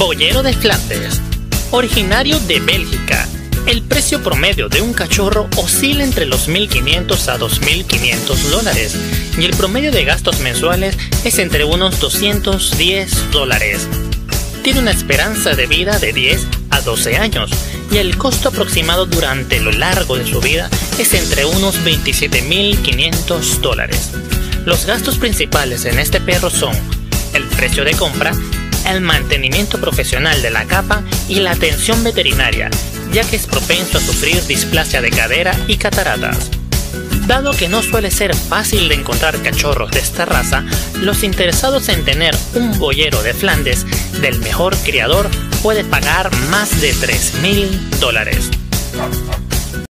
Boyero de Flandes. Originario de Bélgica, el precio promedio de un cachorro oscila entre los $1.500 a $2.500 y el promedio de gastos mensuales es entre unos $210. Tiene una esperanza de vida de 10 a 12 años y el costo aproximado durante lo largo de su vida es entre unos $27.500. Los gastos principales en este perro son el precio de compra, el mantenimiento profesional de la capa y la atención veterinaria, ya que es propenso a sufrir displasia de cadera y cataratas. Dado que no suele ser fácil de encontrar cachorros de esta raza, los interesados en tener un boyero de Flandes del mejor criador puede pagar más de $3.000.